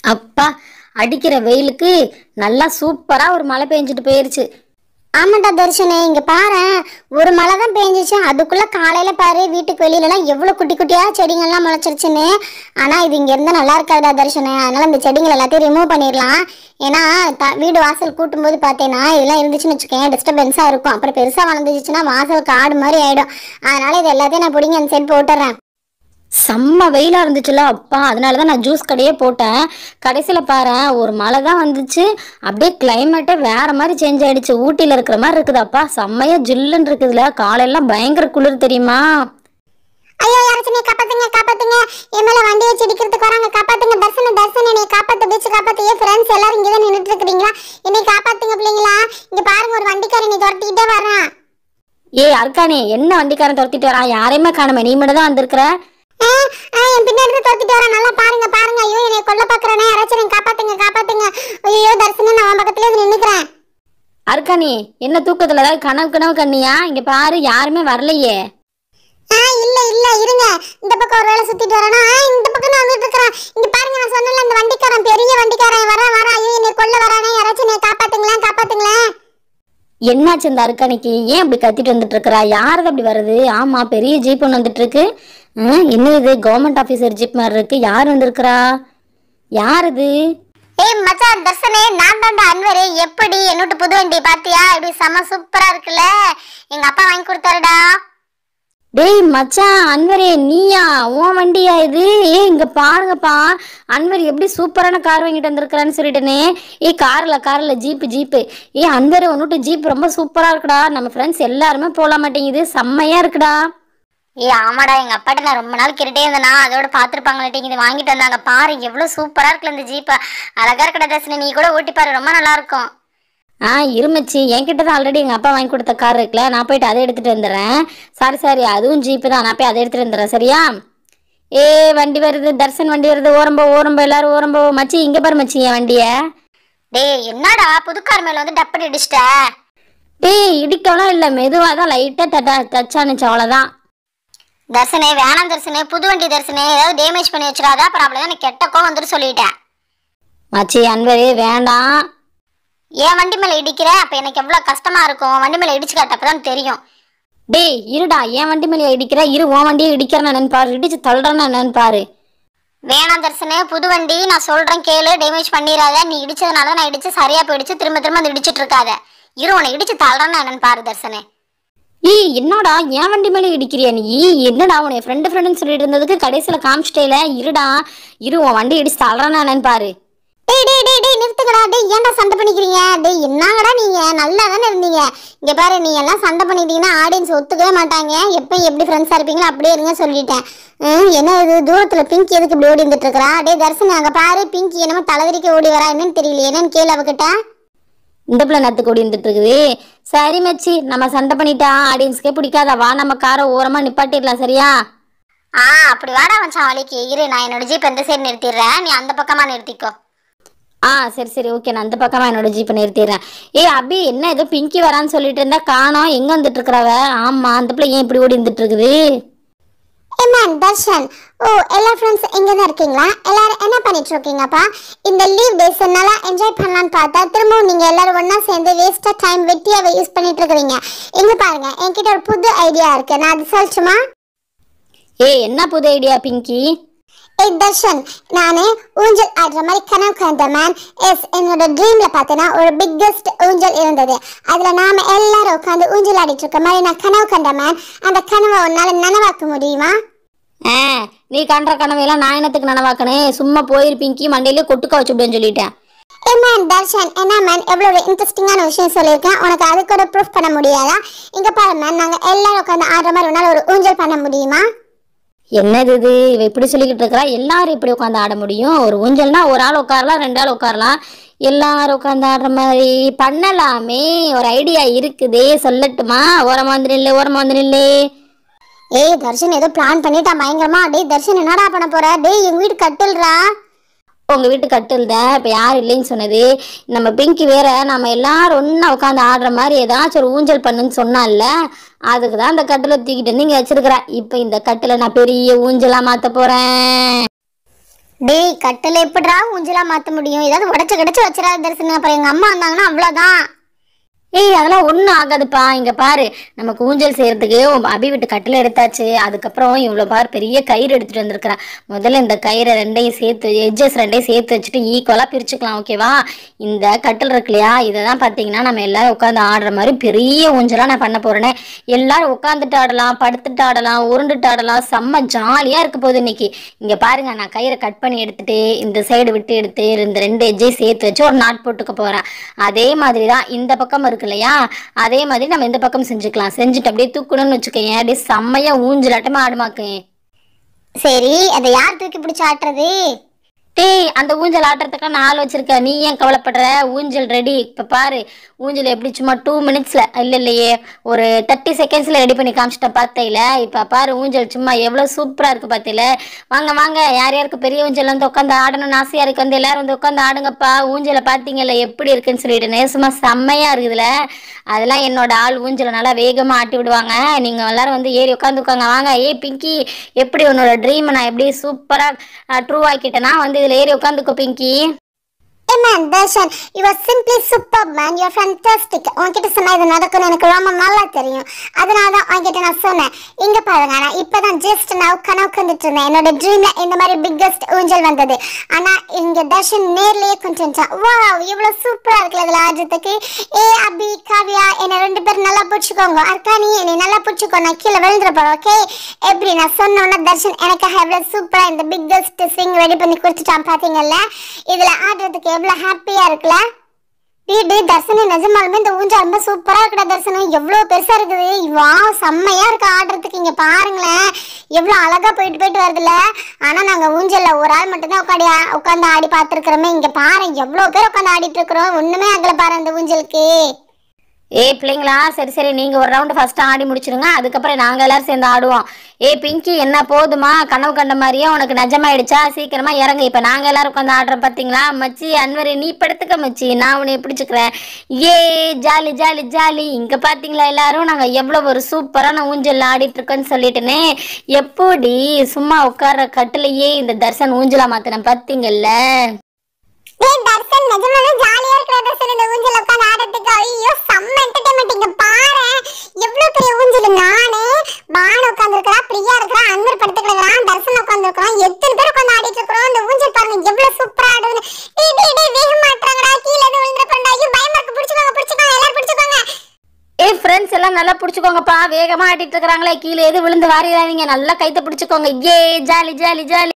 அப்பா, அடிக்கிற வெயிலுக்கு நல்லா சூப்பரா ஒரு மழை பெஞ்சிட்டு போயிருச்சு. ஆமாண்டா தர்ஷனே, இங்க பாரு, ஒரு மழை தான் பெஞ்சிச்சு. அதுக்குள்ள காலையில பாரு வீட்டுக்கு வெளியிலலாம் எவ்வளவு குட்டி குட்டியா செடிங்கள்லாம் முளைச்சிருச்சுன்னு. ஆனா இது இங்க இருந்தா நல்லா இருக்காதா தர்ஷனே, அதனால இந்த செடிகள் எல்லாத்தையும் ரிமூவ் பண்ணிடலாம். ஏன்னா வீடு வாசல் கூட்டும் போது பார்த்தேன்னா இதெல்லாம் இருந்துச்சுன்னு வச்சுக்கேன், டிஸ்டர்பன்ஸா இருக்கும். அப்புறம் பெருசா வளர்ந்துச்சுன்னா வாசல் காடு மாதிரி ஆயிடும். அதனால இது எல்லாத்தையும் நான் பிடிங்க அந்த சைடு போட்டுறேன். செம்ம வெயிலா இருந்துச்சுல அப்பா, அதனாலதான் நான் ஜூஸ் கடையே போட்டேன். கடைசியில பாரு ஒரு மழை தான் வந்துச்சு. அப்படியே கிளைமேட்டே வேற மாதிரி சேஞ்ச் ஆயிடுச்சு. ஊட்டியில இருக்கிற மாதிரி இருக்குது அப்பா. செம்மையா ஜில்லுன்னு இருக்குதுல. காலையெல்லாம் பயங்கர குளிர் தெரியுமா? ஐயோ யாராச்சும் காப்பாத்துங்க காப்பாத்துங்க, என் மேல வண்டி வச்சு இடிக்கிறதுக்கு வராங்க, காப்பாத்துங்க. தர்சன தர்சன என்னை காப்பாத்து, பீச் காப்பாத்து. என் ஃப்ரெண்ட்ஸ் எல்லாரும் இங்கதான் நின்றுட்டு இருக்கிறீங்களா? என்னை காப்பாத்துங்க பிள்ளைங்களா. இங்க பாருங்க, ஒரு வண்டிக்காரன் என்னை துரத்திக்கிட்டே வரான். அர்க்கானே, என்ன வண்டிக்காரன் துரத்திட்டு வரான்? யாரையுமே காணுமே, நீ மட்டும் தான் வந்திருக்கிற. என் பின்னாடி துரத்திட்டு வரேன், நல்லா பாருங்க பாருங்க. ஐயோ என்னை கொல்ல பாக்குறேனே, யாராச்சும் காப்பாத்துங்க காப்பாத்துங்க. ஐயோ தர்சன, நான் உன் பக்கத்துல நின்னுக்கிறேன். அர்க்கானே, என்ன தூக்கத்துல ஏதாவது கனவு கனவு கண்ணியா? இங்க பாரு யாருமே வரலையே. இல்ல இல்ல இருங்க, இந்த பக்கம் ஒரு வேலை சுத்திட்டு வரேனா, இந்த பக்கம் தான் வந்துட்டு இருக்கிறேன். இங்க பாருங்க, நான் சொன்னல அந்த வண்டிக்காரன், பெரிய வண்டிக்காரன் வர. ஐயோ என்னை கொல்ல வரானே, யாராச்சும் என்னை காப்பாத்துங்களேன் காப்பாத்துங்களேன். என்னாச்சு இந்த அர்க்கானிக்கு? ஏன் அப்படி கத்திட்டு வந்துட்டு இருக்கிறா? யாரது அப்படி வருது? ஆமா, பெரிய ஜீப் ஒன்று வந்துட்டு இருக்கு. என்ன இது கவர்மெண்ட் ஆபீசர் ஜீப் மாதிரி இருக்கு? யார் வந்திருக்கிறா? யார் இது? ஏய் மச்சான் தர்சனே, நான் தான்டா அன்வரே. எப்படி என்னோட புது வண்டி பாத்தியா? இப்படி செம சூப்பரா இருக்குல்ல, எங்க அப்பா வாங்கி கொடுத்தாருடா. டேய் மச்சான், அன்வரே நீயா? உன் வண்டியா இது? இங்க பாருங்கப்பா, அன்வர் எப்படி சூப்பரான கார் வாங்கிட்டு வந்திருக்கிறான்னு சொல்லிட்டேனே. கார்ல ஜீப்பு. அன்வரே ஒன்னுட்டு ஜீப் ரொம்ப சூப்பரா இருக்குடா. நம்ம ஃப்ரெண்ட்ஸ் எல்லாருமே போக மாட்டேங்குது, செம்மையா இருக்குடா. ஆமாடா, எங்க அப்பாட்ட நான் ரொம்ப நாள் கேட்டுட்டே இருந்தேனா, அதோட பாத்துருப்பாங்களாட்டிங்க, இது வாங்கிட்டு வந்தாங்க. பாரு எவ்வளவு சூப்பரா இருக்குல்ல இந்த ஜீப். அழகா இருக்கடா தர்சனே, நீ கூட ஓட்டி பாரு, ரொம்ப நல்லா இருக்கும். இருமச்சி, என்கிட்ட தான் ஆல்ரெடி எங்கள் அப்பா வாங்கி கொடுத்த கார் இருக்குல்ல, நான் போயிட்டு அதை எடுத்துகிட்டு வந்துடுறேன். சாரி, அதுவும் ஜீப்பு தான், நான் போய் அதை எடுத்துகிட்டு வந்துடுறேன். சரியா? வண்டி வருது, தர்சன் வண்டி வருது. ஓரம்போ எல்லாரும் ஓரம்போ. மச்சி இங்கே பாரு மச்சி என் வண்டியை. டேய் என்னடா புதுக்கார் மேல வந்து டப்படி இடிச்சிட்ட? இடிக்கலாம் இல்லை, மெதுவாக தான் லைட்டாக டச் ஆனிச்சு, அவ்வளோதான். தர்சனே வேணாம் தர்சனே, புது வண்டி தர்சனே, ஏதாவது டேமேஜ் பண்ணி வச்சிடாத, அப்புறம் அவ்வளோதான் எனக்கு கெட்டக்கோ வந்துட்டு சொல்லிட்டேன். மச்சி அன்பரே வேண்டாம். என் வண்டி மேல இடிக்கிற, அப்ப எனக்கு எவ்வளவு கஷ்டமா இருக்கும். வண்டி மேல இடிச்சு காட்டப்பதான் தெரியும். இருடா, என் வண்டி மேல இடிக்கிற, உன் வண்டியை இடிக்கிறேன்னு என்னன்னு பாரு, இடிச்சு தள்ளுறேன்னு என்னன்னு பாரு. வேணாம் தர்சனே, புது வண்டி, நான் சொல்றேன் கேளு, டேமேஜ் பண்ணிடாத. நீ இடிச்சதுனால நான் இடிச்சு சரியா போயிடுச்சு, திரும்ப அது இடிச்சிட்டு இருக்காத. உன்னை இடிச்சு தள்ளுறேன்னு என்னன்னு பாரு தர்சனே. என்னடா என் வண்டி மேலே இடிக்கிறியா நீ? என்னடா உன்னை ஃப்ரெண்டுன்னு சொல்லிட்டு இருந்ததுக்கு கடைசியில் காமிச்சிட்டேல. இருடா, உன் வண்டி இடிச்சு தள்ளுறேன்னு என்னன்னு பாரு. நிறுத்துக்கடா. ஏன்டா சண்டை பண்ணிக்கிறீங்க? என்னங்கடா நீங்க நல்லா தானே இருந்தீங்க. இங்க பாரு, நீங்க எல்லாம் சண்டை பண்ணிட்டீங்கன்னா ஆடியன்ஸ் ஒத்துக்கவே மாட்டாங்க. எப்பயும் எப்படி ஃப்ரெண்ட்ஸா இருப்பீங்களோ அப்படியே இருங்க சொல்லிட்டேன். என்ன இது தூரத்துல பிங்கி எதுக்கு இப்படி ஓடி வந்துட்டு இருக்கா? தர்சன் அங்க பாரு, பிங்கி என்னமோ தலைவரிக்க ஓடி வரா, என்னன்னு தெரியல. என்னன்னு கேளு அவகிட்ட. இந்த பிள்ளை நத்துக்கு ஓடி வந்துட்டு இருக்குது. சரி மச்சி, நம்ம சண்டை பண்ணிட்டா ஆடியன்ஸ்க்கே பிடிக்காதா? வா நம்ம காரை ஓரமா நிப்பாட்டிடலாம். சரியா? அப்படி வாடா மச்சான் வலிக்கு. நான் என்னோட ஜீப் எந்த சைடு நிறுத்திடுறேன், நீ அந்த பக்கமா நிறுத்திக்கோ. சரி ஓகே, நான் அந்த பக்கமா என்னோட ஜீப்பை நிறுத்திடுறேன். அபி, என்ன ஏதோ பிங்கி வரான்னு சொல்லிட்டு இருந்தா காணோம், எங்க வந்துட்டு இருக்கிறவ? ஆமா, அந்த பிள்ளை ஏன் இப்படி ஓடி வந்துட்டு இருக்குது? தர்ஷன், எல்லா ஃப்ரெண்ட்ஸ் இங்க தான் இருக்கீங்களா? எல்லாரும் என்ன பண்ணிட்டு இருக்கீங்கப்பா? இந்த லீவ் டேஸ் நல்லா என்ஜாய் பண்ணலான்னு பார்த்தா திரும்பவும் நீங்க எல்லாரும் ஒண்ணா சேர்ந்து வேஸ்டா டைம் வெட்டியாவே யூஸ் பண்ணிட்டு இருக்கீங்க. இங்க பாருங்க, என்கிட்ட ஒரு புது ஐடியா இருக்கு, நான் அது சொல்லட்டுமா? என்ன புது ஐடியா பிங்கி? தர்ஷன், நானே ஊஞ்சல் ஆடுற மாதிரி கனவு கண்டேன் மேன். என்னோட ட்ரீம்ல பார்த்தேன்னா ஒரு பிக்கஸ்ட் ஊஞ்சல் இருந்தது. அதுல நாம எல்லாரும் உட்காந்து ஊஞ்சல் ஆடிட்டு இருக்க மாதிரி நான் கனவு கண்டேன் மேன். அந்த கனவை உன்னால நனவாக்க முடியுமா? நீ கண்ட கனவையெல்லாம் நான் என்னத்துக்கு நனவாக்கணும்? சும்மா போயிருப்பீங்கி மண்டையிலே கொட்டுக்க வச்சுடுன்னு சொல்லிட்டேன். தர்ஷன், என்ன மேன் எவ்வளவு இன்ட்ரெஸ்டிங்கான விஷயம் சொல்லியிருக்கேன், உனக்கு அது கூட ப்ரூஃப் பண்ண முடியாதா? இங்க பாரு மேன், நாங்க எல்லாரும் உட்காந்து ஆடுற மாதிரி உன்னால ஒரு ஊஞ்சல் பண்ண முடியுமா? என்னது இது? இவ இப்படி சொல்லிக்கிட்டு இருக்கிறா? எல்லாரும் இப்படி உட்காந்து ஆட முடியும்? ஒரு ஊஞ்சல்னா ஒரு ஆள் உட்காரலாம், 2 ஆள் உட்காரலாம், எல்லாரும் உட்காந்து ஆடுற மாதிரி பண்ணலாமே. ஒரு ஐடியா இருக்குதே, சொல்லட்டுமா? ஓரமா வந்து நில்லு. தர்ஷன் ஏதோ பிளான் பண்ணிட்டா பயங்கரமா. தர்ஷன் என்னடா பண்ண போற? எங்க வீட்டு கட்டில்றா. உங்க வீட்டு கட்டில் தான். இப்ப யாரும் இல்லைன்னு சொன்னது? நம்ம பிங்கி வேற நம்ம எல்லாரும் ஒன்னா உட்காந்து ஆடுற மாதிரி ஏதாச்சும் ஒரு ஊஞ்சல் பண்ணுன்னு சொன்னால, அதுக்குதான் அந்த கட்டில தூக்கிட்டு வந்து இங்க வச்சிருக்கிறேன். இப்ப இந்த கட்டில நான் பெரிய ஊஞ்சலா மாத்த போறேன். டேய் கட்டில எப்படிடா ஊஞ்சலா மாத்த முடியும்? ஏதாவது உடச்சு கிடைச்சு வச்சிடாத தரிசனம், அப்புறம் எங்க அம்மா வந்தாங்கன்னா அவ்வளவுதான். ஏய் அதெல்லாம் ஒன்றும் ஆகாதுப்பா. இங்கே பாரு, நமக்கு ஊஞ்சல் செய்கிறதுக்கு அபி விட்டு கட்டில் எடுத்தாச்சு. அதுக்கப்புறம் இவ்வளோ பார் பெரிய கயிறு எடுத்துகிட்டு வந்திருக்கிறேன். முதல்ல இந்த கயிறை ரெண்டையும் சேர்த்து எட்ஜஸ் ரெண்டையும் சேர்த்து வச்சுட்டு ஈக்குவலாக பிரிச்சுக்கலாம், ஓகேவா? இந்த கட்டில் இருக்கு இல்லையா, இதை தான் பார்த்தீங்கன்னா நம்ம எல்லாரும் உட்காந்து ஆடுற மாதிரி பெரிய ஊஞ்சலாக நான் பண்ண போகிறேனே. எல்லாரும் உட்காந்துட்டு ஆடலாம், படுத்துட்டு ஆடலாம், உருண்டுட்டு ஆடலாம், செம்ம ஜாலியாக இருக்க போகுது இன்னைக்கு. இங்கே பாருங்க, நான் கயிறை கட் பண்ணி எடுத்துட்டு இந்த சைடு விட்டு எடுத்து இந்த ரெண்டு எட்ஜையும் சேர்த்து வச்சு ஒரு நாட் போட்டுக்க போகிறேன். அதே மாதிரி தான் இந்த பக்கம் இருக்கு இல்லையா, அதே மாதிரி நம்ம இந்த பக்கம் செஞ்சுக்கலாம். செஞ்சுட்டு அப்படியே தூக்கணும்னு வச்சுக்கேன், அப்படியே செம்மையா ஊஞ்சலாட்டமா ஆடுமாக்கேன். சரி, அதை யார் தூக்கி பிடிச்சி ஆட்டுறது? டேய், அந்த ஊஞ்சல் ஆட்டுறதுக்கு நான் ஆள் வச்சிருக்கேன், நீ ஏன் கவலைப்படுற? ஊஞ்சல் ரெடி. இப்ப பாரு, ஊஞ்சல் எப்படி சும்மா 2 minutesல இல்லையே ஒரு 30 secondsல ரெடி பண்ணி காமிச்சிட்ட பார்த்தேல. இப்ப பாரு ஊஞ்சல் சும்மா எவ்வளவு சூப்பரா இருக்கு பார்த்தேல. வாங்க வாங்க, யார் யாருக்கு பெரிய ஊஞ்சல் வந்து உட்காந்து ஆடணும்னு ஆசையா இருக்கு வந்து எல்லாரும் வந்து உட்காந்து ஆடுங்கப்பா. ஊஞ்சலை பார்த்தீங்கல்ல எப்படி இருக்குன்னு சொல்லிட்டு நேசமா செம்மையா இருக்குதுல. அதெல்லாம் என்னோட ஆள் ஊஞ்சலை நல்லா வேகமா ஆட்டி விடுவாங்க. நீங்க எல்லாரும் வந்து ஏறி உட்காந்துக்கோங்க. வாங்க. பிங்கி, எப்படி உன்னோட ட்ரீம் நான் எப்படி சூப்பரா ட்ரூ ஆக்கிட்டேன்னா வந்து இதுல ஏறி உட்காந்துக்கோ Pinki. Hey man, Darshan, you are simply superb man, you are fantastic. உன்கிட்ட சொன்னா இது நடக்கும்னு எனக்கு ரொம்ப நல்லா தெரியும். அதனால தான் உன்கிட்ட நான் சொன்னேன். இங்க பாருங்க, நான் இப்பதான் ஜஸ்ட் நான் கனவு கண்டுட்டு இருந்தேன். என்னோட ட்ரீம்ல இந்த மாதிரி பிக்கஸ்ட் ஊஞ்சல் வந்தது. ஆனா இங்க தர்ஷன் நேர்லயே கொண்டுட்டான். வாவ், இவ்வளவு சூப்பரா இருக்குல்ல இதுல ஆடுறதுக்கு. அபி, காவியா, என்ன 2 பேரும் நல்லா பிடிச்சுக்கோங்க. அர்க்கானி, என்னை நல்லா பிடிச்சுக்கோ, நான் கீழே விழுந்துட போறேன், ஓகே? எப்படி நான் சொன்னோன்னா தர்ஷன் எனக்காக எவ்வளவு சூப்பரா இந்த பிக்கஸ்ட் ஸ்விங் ரெடி பண்ணி கொடுத்துட்டான் பாத்தீங்கல்ல. இதுல ஆடுறதுக்கு எவ்வளவு ஹாப்பியா இருக்குல்ல. வீடு தர்சன நிஜமாலுமே இந்த ஊஞ்சல் ரொம்ப சூப்பரா இருக்குடா தர்சனம். எவ்வளவு பெருசா இருக்குது. வா, செம்மையா இருக்கு ஆடுறதுக்கு. இங்க பாருங்களேன், எவ்வளவு அழகா போயிட்டு போயிட்டு வருதுல. ஆனா நாங்க ஊஞ்சல்ல ஒரு ஆள் மட்டும் தான் உட்காந்து ஆடி பார்த்துருக்கிறோமே. இங்க பாரு எவ்வளவு பேர் உட்காந்து ஆடிட்டு இருக்கிறோம். ஒண்ணுமே ஆகல பாரு அந்த ஊஞ்சலுக்கு. பிள்ளைங்களா, சரி சரி, நீங்க ஒரு ரவுண்டு ஃபர்ஸ்ட் ஆடி முடிச்சிருங்க, அதுக்கப்புறம் நாங்க எல்லாரும் சேர்ந்து ஆடுவோம். பிங்கி, என்ன போதுமா? கனவு கண்ட மாதிரியே உனக்கு நிஜமாயிடுச்சா? சீக்கிரமா இறங்க. இப்ப நாங்க எல்லாரும் உட்காந்து ஆடுறோம் பாத்தீங்களா? மச்சி அன்வரி, நீ படுத்துக்க மச்சி, நான் உன்னை பிடிச்சுக்கிறேன். Jolly jolly jolly. இங்க பாத்தீங்களா எல்லாரும் நாங்க எவ்வளவு ஒரு சூப்பரான ஊஞ்சல் ஆடிட்டு இருக்கோன்னு சொல்லிட்டுனே. எப்படி சும்மா உட்கார்ற கட்டுலயே இந்த தர்சன் ஊஞ்சலா மாத்தின பாத்தீங்கல்ல. தர்சன் நிஜமாவே ஜாலியா இருக்கிற தர்சன் இந்த ஊஞ்சல் உட்காந்து ஆடுறதுக்கு. ஐயோ, செம்ம என்டர்டைன்மெண்ட். இங்க பாரு எவ்வளவு பெரிய ஊஞ்சல். நானே பானு உட்கார்ந்து இருக்கா, பிரியா இருக்கா, அன்வர் படுத்து கிடக்குறான், தர்சன் உட்கார்ந்து இருக்கோம். எத்தனை பேர் உட்கார்ந்து ஆடிட்டு இருக்கிறோம். இந்த ஊஞ்சல் பாருங்க எவ்வளவு சூப்பரா ஆடுது. வேகம் மாட்டாங்கடா, கீழே எதுவும் விழுந்துற போறா. ஐயோ, பயமா இருக்கு. பிடிச்சுக்கோங்க பிடிச்சுக்கோங்க, எல்லாரும் பிடிச்சுக்கோங்க. ஃப்ரெண்ட்ஸ் எல்லாம் நல்லா பிடிச்சுக்கோங்கப்பா. வேகமா ஆடிட்டு இருக்கிறாங்களே, கீழே எது விழுந்து வாரிடாதீங்க. நல்லா கைத்த பிடிச்சுக்கோங்க. Jolly jolly jolly.